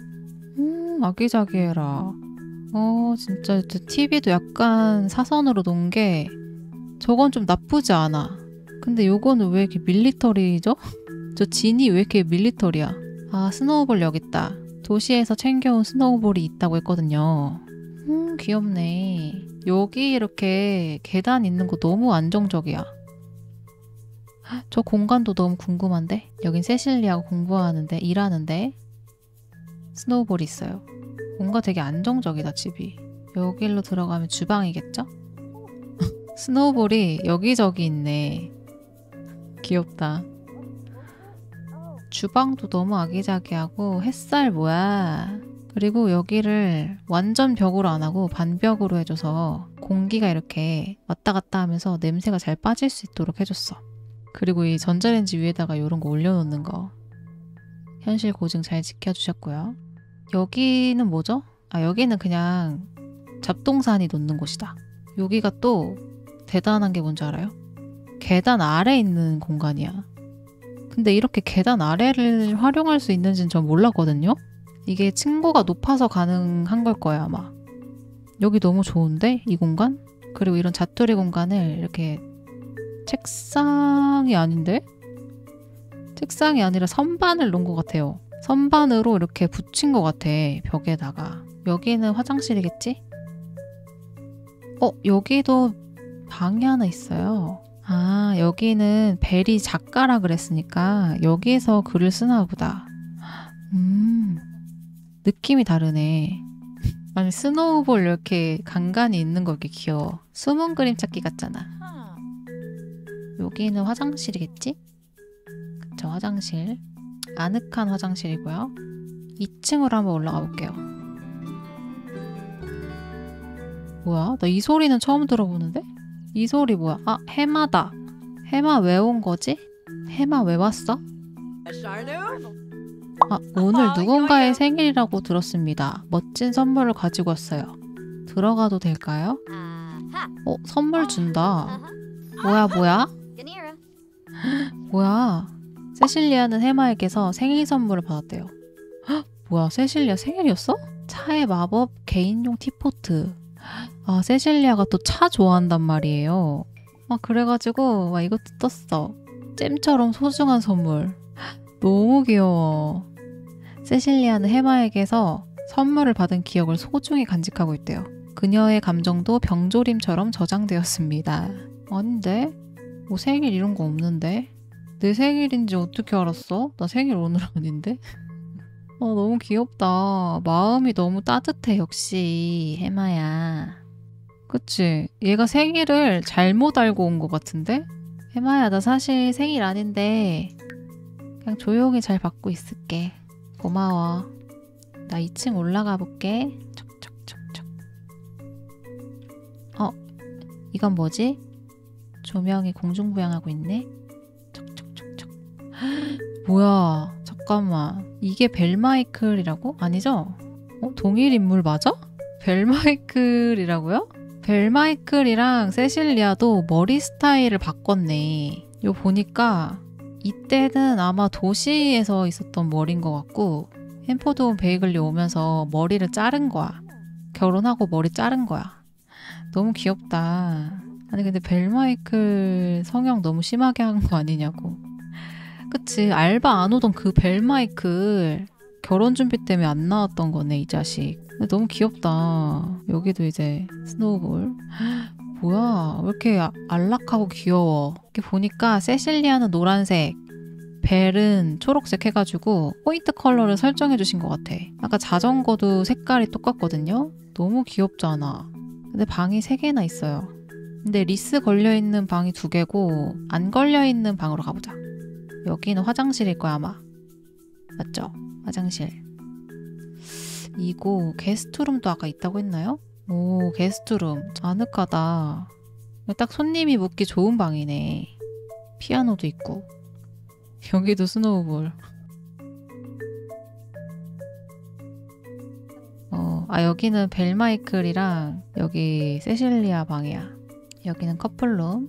아기자기해라. 진짜 TV도 약간 사선으로 놓은 게 저건 좀 나쁘지 않아. 근데 요거는 왜 이렇게 밀리터리죠? 저 진이 왜 이렇게 밀리터리야? 아, 스노우볼 여기 있다. 도시에서 챙겨온 스노우볼이 있다고 했거든요. 귀엽네. 여기 이렇게 계단 있는 거 너무 안정적이야. 저 공간도 너무 궁금한데? 여긴 세실리아가 공부하는데, 일하는데 스노우볼이 있어요. 뭔가 되게 안정적이다, 집이. 여기로 들어가면 주방이겠죠? 스노우볼이 여기저기 있네. 귀엽다. 주방도 너무 아기자기하고 햇살 뭐야. 그리고 여기를 완전 벽으로 안 하고 반벽으로 해줘서 공기가 이렇게 왔다 갔다 하면서 냄새가 잘 빠질 수 있도록 해줬어. 그리고 이 전자레인지 위에다가 이런 거 올려놓는 거 현실 고증 잘 지켜주셨고요. 여기는 뭐죠? 아, 여기는 그냥 잡동사니 놓는 곳이다. 여기가 또 대단한 게 뭔지 알아요? 계단 아래 있는 공간이야. 근데 이렇게 계단 아래를 활용할 수 있는지는 전 몰랐거든요? 이게 층고가 높아서 가능한 걸 거예요, 아마. 여기 너무 좋은데? 이 공간? 그리고 이런 자투리 공간을 이렇게 책상이 아닌데? 책상이 아니라 선반을 놓은 것 같아요. 선반으로 이렇게 붙인 것 같아, 벽에다가. 여기는 화장실이겠지? 여기도 방이 하나 있어요. 아, 여기는 벨이 작가라 그랬으니까 여기에서 글을 쓰나 보다. 느낌이 다르네. 아니, 스노우볼 이렇게 간간이 있는 거 이렇게 귀여워. 숨은 그림 찾기 같잖아. 여기는 화장실이겠지? 그쵸, 화장실. 아늑한 화장실이고요. 2층으로 한번 올라가 볼게요. 뭐야? 나 이 소리는 처음 들어보는데? 이 소리 뭐야? 아, 해마다. 해마 왜 온 거지? 해마 왜 왔어? 아, 오늘 누군가의 생일이라고 들었습니다. 멋진 선물을 가지고 왔어요. 들어가도 될까요? 선물 준다. 뭐야? 뭐야? 세실리아는 해마에게서 생일 선물을 받았대요. 헉, 뭐야, 세실리아 생일이었어? 차의 마법 개인용 티포트. 아, 세실리아가 또 차 좋아한단 말이에요. 그래가지고 이것도 떴어. 잼처럼 소중한 선물. 너무 귀여워. 세실리아는 해마에게서 선물을 받은 기억을 소중히 간직하고 있대요. 그녀의 감정도 병조림처럼 저장되었습니다. 아닌데? 뭐 생일 이런 거 없는데? 내 생일인지 어떻게 알았어? 나 생일 오늘 아닌데? 너무 귀엽다. 마음이 너무 따뜻해, 역시 해마야. 그치? 얘가 생일을 잘못 알고 온 것 같은데? 해마야, 나 사실 생일 아닌데 그냥 조용히 잘 받고 있을게. 고마워. 나 2층 올라가 볼게. 척척척척. 이건 뭐지? 조명이 공중부양하고 있네. 척척척척. 뭐야, 잠깐만. 이게 벨마이클이라고? 아니죠? 동일 인물 맞아? 벨마이클이라고요? 벨마이클이랑 세실리아도 머리 스타일을 바꿨네. 요 보니까 이때는 아마 도시에서 있었던 머리인 것 같고 햄포드 온 베이글리 오면서 머리를 자른 거야. 결혼하고 머리 자른 거야. 너무 귀엽다. 아니 근데 벨마이클 성형 너무 심하게 한 거 아니냐고. 그치, 알바 안 오던 그 벨마이클 결혼 준비 때문에 안 나왔던 거네, 이 자식. 근데 너무 귀엽다. 여기도 이제 스노우볼. 뭐야, 왜 이렇게 안락하고 귀여워. 이렇게 보니까 세실리아는 노란색, 벨은 초록색 해가지고 포인트 컬러를 설정해 주신 것 같아. 아까 자전거도 색깔이 똑같거든요. 너무 귀엽잖아. 근데 방이 3개나 있어요. 근데 리스 걸려있는 방이 2개고 안 걸려있는 방으로 가보자. 여기는 화장실일 거야, 아마. 맞죠? 화장실. 이고 게스트룸도 아까 있다고 했나요? 오, 게스트룸 아늑하다. 딱 손님이 묵기 좋은 방이네. 피아노도 있고 여기도 스노우볼. 여기는 벨마이클이랑 여기 세실리아 방이야. 여기는 커플룸.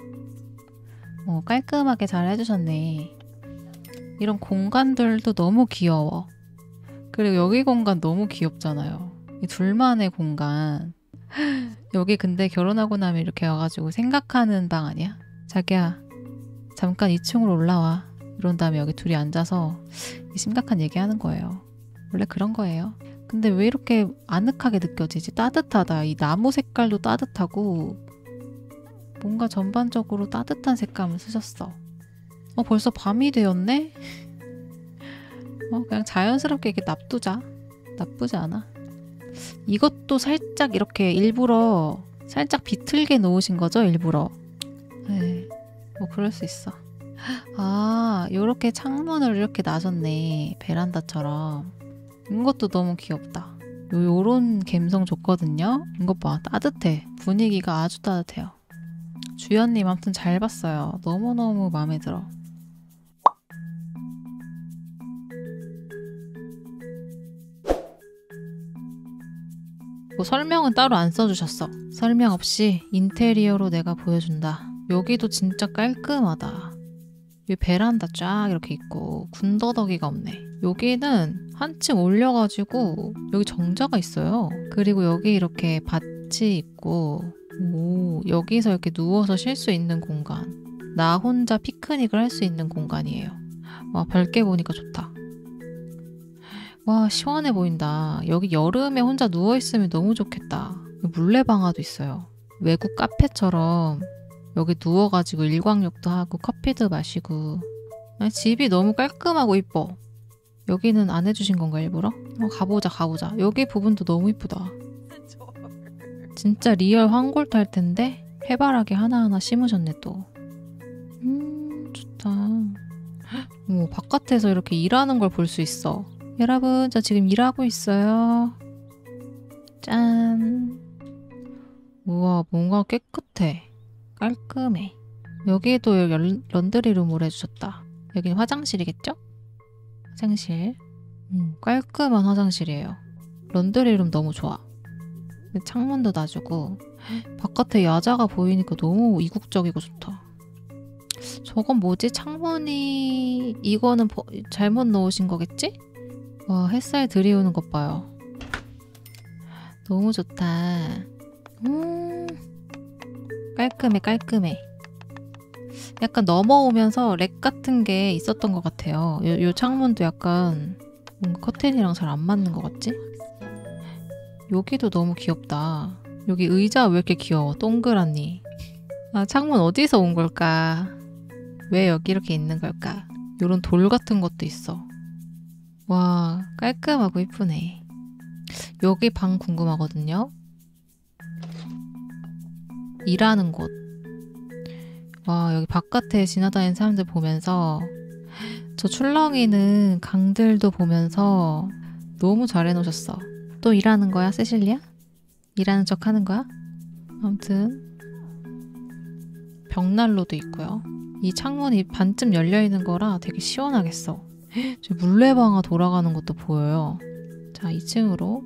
깔끔하게 잘 해주셨네. 이런 공간들도 너무 귀여워. 그리고 여기 공간 너무 귀엽잖아요. 이 둘만의 공간. 여기 근데 결혼하고 나면 이렇게 와가지고 생각하는 방 아니야? 자기야, 잠깐 2층으로 올라와. 이런 다음에 여기 둘이 앉아서 심각한 얘기하는 거예요. 원래 그런 거예요. 근데 왜 이렇게 아늑하게 느껴지지? 따뜻하다. 이 나무 색깔도 따뜻하고 뭔가 전반적으로 따뜻한 색감을 쓰셨어. 벌써 밤이 되었네? 그냥 자연스럽게 이렇게 놔두자. 나쁘지 않아. 이것도 살짝 이렇게 일부러 살짝 비틀게 놓으신 거죠? 일부러. 네, 뭐 그럴 수 있어. 요렇게 창문을 이렇게 놔줬네. 베란다처럼. 이것도 너무 귀엽다. 요런 감성 좋거든요. 이것 봐. 따뜻해. 분위기가 아주 따뜻해요. 주연님 아무튼 잘 봤어요. 너무너무 마음에 들어. 뭐 설명은 따로 안 써주셨어. 설명 없이 인테리어로 내가 보여준다. 여기도 진짜 깔끔하다. 이 베란다 쫙 이렇게 있고 군더더기가 없네. 여기는 한층 올려가지고 여기 정자가 있어요. 그리고 여기 이렇게 밭이 있고 여기서 이렇게 누워서 쉴 수 있는 공간. 나 혼자 피크닉을 할 수 있는 공간이에요. 와, 밝게 보니까 좋다. 와, 시원해 보인다. 여기 여름에 혼자 누워있으면 너무 좋겠다. 물레방아도 있어요. 외국 카페처럼 여기 누워가지고 일광욕도 하고 커피도 마시고. 집이 너무 깔끔하고 이뻐. 여기는 안 해주신 건가 일부러? 가보자. 여기 부분도 너무 이쁘다. 진짜 리얼 황골 탈 텐데 해바라기 하나하나 심으셨네 또. 좋다. 바깥에서 이렇게 일하는 걸 볼 수 있어. 여러분, 저 지금 일하고 있어요. 짠. 우와, 뭔가 깨끗해. 깔끔해. 여기에도 런드리룸을 해주셨다. 여기는 화장실이겠죠? 화장실. 깔끔한 화장실이에요. 런드리룸 너무 좋아. 창문도 놔주고 바깥에 야자가 보이니까 너무 이국적이고 좋다. 저건 뭐지? 창문이 이거는 잘못 넣으신 거겠지? 와, 햇살 들이오는 것 봐요. 너무 좋다. 깔끔해. 약간 넘어오면서 렉 같은 게 있었던 것 같아요. 요 창문도 약간 뭔가 커튼이랑 잘 안 맞는 것 같지? 여기도 너무 귀엽다. 여기 의자 왜 이렇게 귀여워? 동그랗니? 창문 어디서 온 걸까? 왜 여기 이렇게 있는 걸까? 요런 돌 같은 것도 있어. 와, 깔끔하고 이쁘네. 여기 방 궁금하거든요. 일하는 곳. 와, 여기 바깥에 지나다니는 사람들 보면서 저 출렁이는 강들도 보면서 너무 잘 해놓으셨어. 또 일하는 거야, 세실리아? 일하는 척 하는 거야? 아무튼 벽난로도 있고요. 이 창문이 반쯤 열려있는 거라 되게 시원하겠어. 저 물레방아 돌아가는 것도 보여요. 자, 2층으로.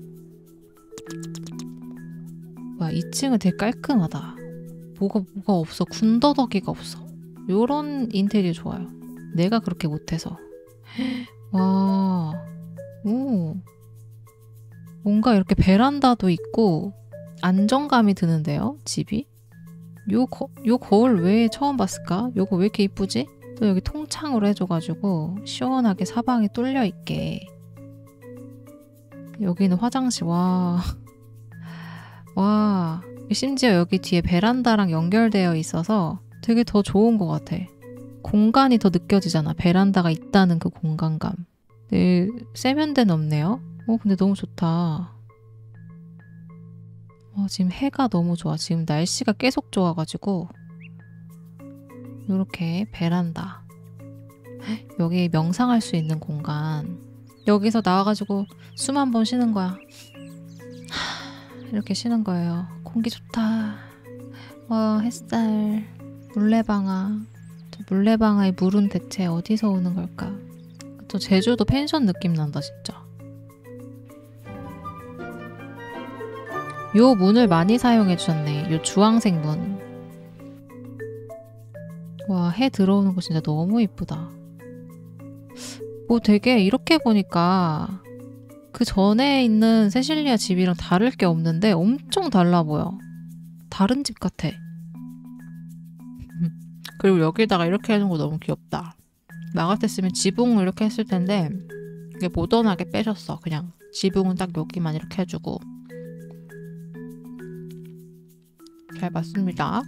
와, 2층은 되게 깔끔하다. 뭐가 없어. 군더더기가 없어. 요런 인테리어 좋아요. 내가 그렇게 못해서. 와, 오, 뭔가 이렇게 베란다도 있고 안정감이 드는데요, 집이? 요 거울 왜 처음 봤을까? 요거 왜 이렇게 이쁘지? 또 여기 통창으로 해줘가지고 시원하게 사방이 뚫려있게. 여기는 화장실. 와, 심지어 여기 뒤에 베란다랑 연결되어 있어서 되게 더 좋은 것 같아. 공간이 더 느껴지잖아. 베란다가 있다는 그 공간감. 네, 세면대는 없네요. 근데 너무 좋다. 지금 해가 너무 좋아. 지금 날씨가 계속 좋아가지고. 이렇게 베란다. 여기 명상할 수 있는 공간. 여기서 나와가지고 숨 한 번 쉬는 거야. 이렇게 쉬는 거예요. 공기 좋다. 와, 햇살. 물레방아. 저 물레방아의 물은 대체 어디서 오는 걸까? 저 제주도 펜션 느낌 난다 진짜. 요 문을 많이 사용해 주셨네. 요 주황색 문. 와, 해 들어오는 거 진짜 너무 이쁘다. 뭐 되게 이렇게 보니까 그 전에 있는 세실리아 집이랑 다를 게 없는데 엄청 달라 보여. 다른 집 같아. 그리고 여기다가 이렇게 해놓은 거 너무 귀엽다. 나 같았으면 지붕을 이렇게 했을 텐데 이게 모던하게 빼셨어. 그냥 지붕은 딱 여기만 이렇게 해주고. 잘 봤습니다.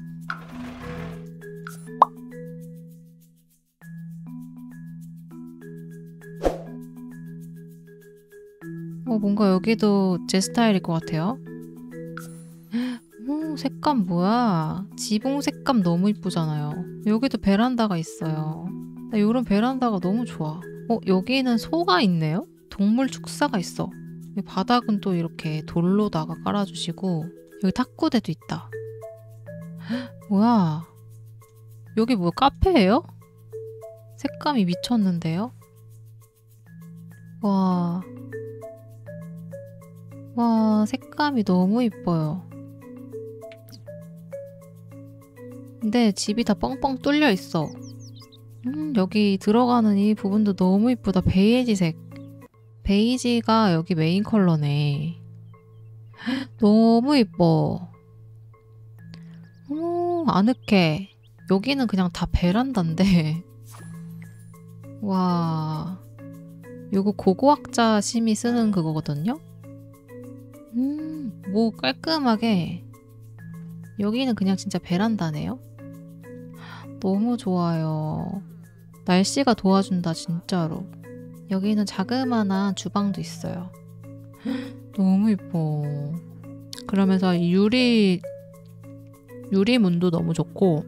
뭔가 여기도 제 스타일일 것 같아요. 오, 색감 뭐야? 지붕 색감 너무 이쁘잖아요. 여기도 베란다가 있어요. 나 이런 베란다가 너무 좋아. 여기는 소가 있네요? 동물 축사가 있어. 바닥은 또 이렇게 돌로다가 깔아주시고 여기 탁구대도 있다. 뭐야? 여기 뭐 카페예요? 색감이 미쳤는데요? 와, 색감이 너무 이뻐요. 근데 집이 다 뻥뻥 뚫려 있어. 여기 들어가는 이 부분도 너무 이쁘다. 베이지색. 베이지가 여기 메인 컬러네. 너무 이뻐. 아늑해. 여기는 그냥 다 베란다인데. 와, 요거 고고학자 심이 쓰는 그거거든요? 뭐 깔끔하게. 여기는 그냥 진짜 베란다네요. 너무 좋아요. 날씨가 도와준다 진짜로. 여기는 자그마한 주방도 있어요. 너무 이뻐. 그러면서 이 유리문도 너무 좋고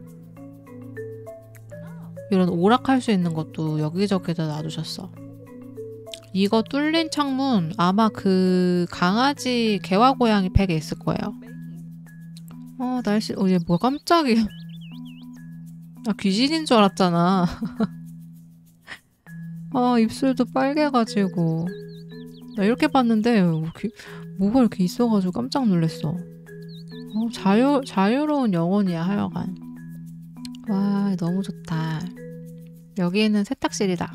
이런 오락할 수 있는 것도 여기저기다 놔두셨어. 이거 뚫린 창문 아마 그 강아지 개화 고양이 팩에 있을 거예요. 날씨 얘 뭐야 깜짝이야. 나 귀신인 줄 알았잖아. 입술도 빨개가지고 나 이렇게 봤는데 뭐가 이렇게 있어가지고 깜짝 놀랐어. 자유로운 영혼이야 하여간. 와, 너무 좋다. 여기는 세탁실이다.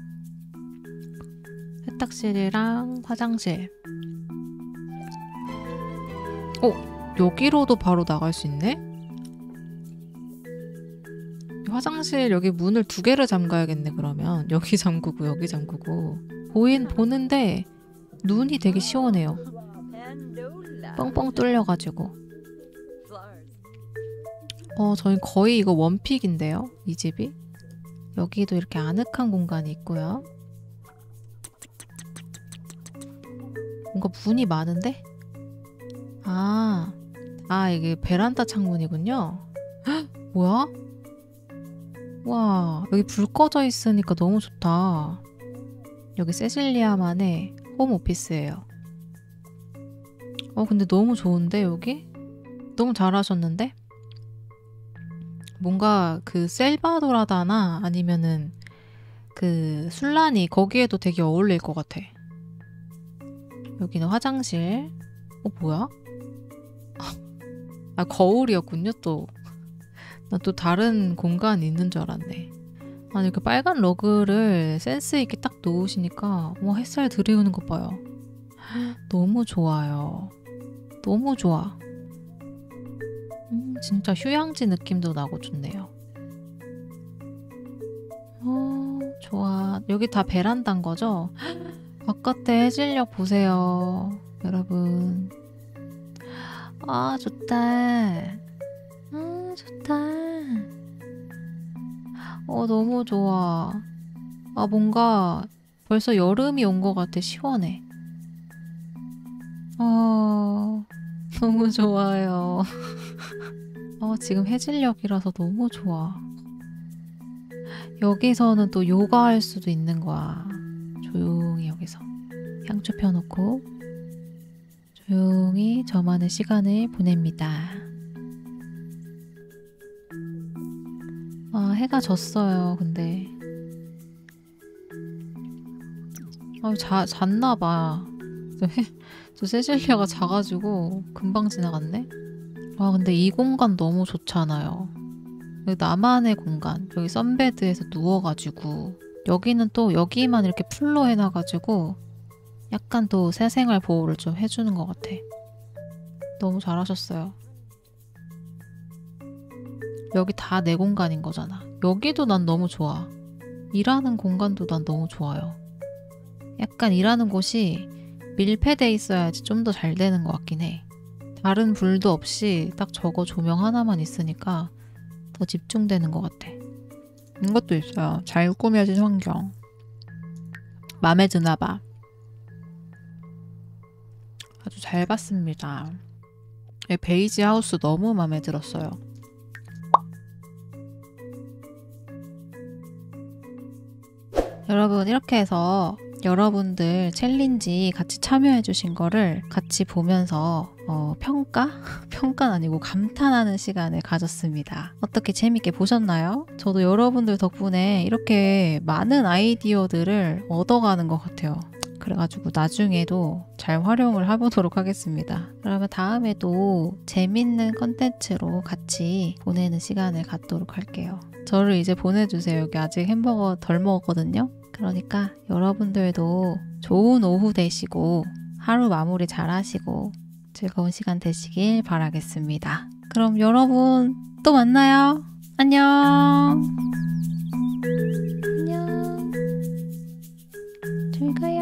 세탁실이랑 화장실. 여기로도 바로 나갈 수 있네? 화장실 여기 문을 2개를 잠가야겠네 그러면. 여기 잠그고 여기 잠그고. 보는데 눈이 되게 시원해요. 뻥뻥 뚫려가지고. 저희 거의 이거 원픽인데요 이 집이. 여기도 이렇게 아늑한 공간이 있고요. 뭔가 문이 많은데? 이게 베란다 창문이군요. 헉, 뭐야? 와, 여기 불 꺼져 있으니까 너무 좋다. 여기 세실리아만의 홈 오피스예요. 근데 너무 좋은데 여기? 너무 잘하셨는데? 뭔가 그 셀바도라다나 아니면은 그 술라니 거기에도 되게 어울릴 것 같아. 여기는 화장실. 뭐야? 거울이었군요 또. 나 또 다른 공간이 있는 줄 알았네. 아니 이렇게 빨간 러그를 센스 있게 딱 놓으시니까 햇살 들이우는 거 봐요. 너무 좋아요. 너무 좋아. 진짜 휴양지 느낌도 나고 좋네요. 좋아. 여기 다 베란다인 거죠? 바깥에 해질녘 보세요 여러분. 좋다. 좋다. 너무 좋아. 뭔가 벌써 여름이 온 것 같아. 시원해. 너무 좋아요. 지금 해질녘이라서 너무 좋아. 여기서는 또 요가 할 수도 있는 거야. 조용히 여기서 향초 펴놓고 조용히 저만의 시간을 보냅니다. 아, 해가 졌어요. 근데 잤나봐. 저 세실리아가 자가지고 금방 지나갔네. 아, 근데 이 공간 너무 좋잖아요. 나만의 공간. 여기 선베드에서 누워가지고 여기는 또 여기만 이렇게 풀로 해놔가지고 약간 또 새생활 보호를 좀 해주는 것 같아. 너무 잘하셨어요. 여기 다 내 공간인 거잖아. 여기도 난 너무 좋아. 일하는 공간도 난 너무 좋아요. 약간 일하는 곳이 밀폐돼 있어야지 좀 더 잘 되는 것 같긴 해. 다른 불도 없이 딱 저거 조명 하나만 있으니까 더 집중되는 것 같아. 이것도 있어요. 잘 꾸며진 환경. 마음에 드나 봐. 아주 잘 봤습니다. 이 베이지 하우스 너무 마음에 들었어요. 여러분, 이렇게 해서 여러분들 챌린지 같이 참여해주신 거를 같이 보면서 평가는 아니고 감탄하는 시간을 가졌습니다. 어떻게 재밌게 보셨나요? 저도 여러분들 덕분에 이렇게 많은 아이디어들을 얻어가는 것 같아요. 그래가지고 나중에도 잘 활용을 해보도록 하겠습니다. 그러면 다음에도 재밌는 컨텐츠로 같이 보내는 시간을 갖도록 할게요. 저를 이제 보내주세요. 여기 아직 햄버거 덜 먹었거든요. 그러니까 여러분들도 좋은 오후 되시고 하루 마무리 잘 하시고 즐거운 시간 되시길 바라겠습니다. 그럼 여러분 또 만나요. 안녕. 안녕. 잘 가요.